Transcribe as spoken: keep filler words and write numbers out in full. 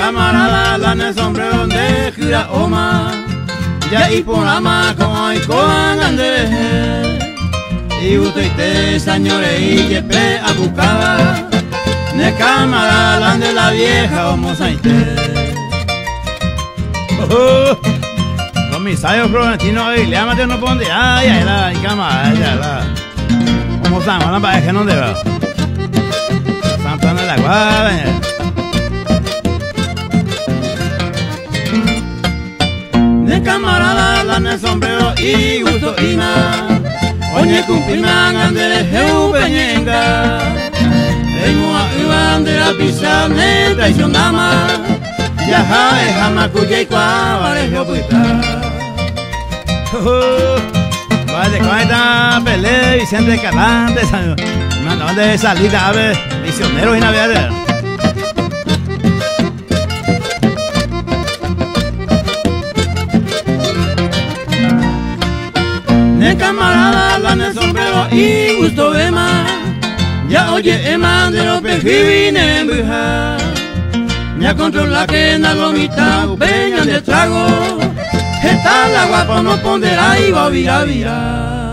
camarada la en el sombrero de Jura Oma. Ya y por la maco y con Andrés. Y usted y te señores y que pe a buscar. Ne camarada la de la vieja Homo Sainte. Comisario Florentino y le amate no ponde. Ay, ay, la camarada, ya la. Como San Juan para que no deba. Santana de la Guada. De camarada la en el sombrero y gusto y nada. Oye cumpliman ande heu peñenga. El mua uan de la pizza ne traicionama. Ya jae jamacuya y cua vale yo puita. Vale, cuenta pelea y siempre calante. No, de salida a ver, misioneros y navidades. Ne camarada la en el sombrero y gusto ema. Ya oye ema de los pejines en buja. Me controla que en la lomita peñan de trago. Está la guapa no ponderá y va a virar, virar.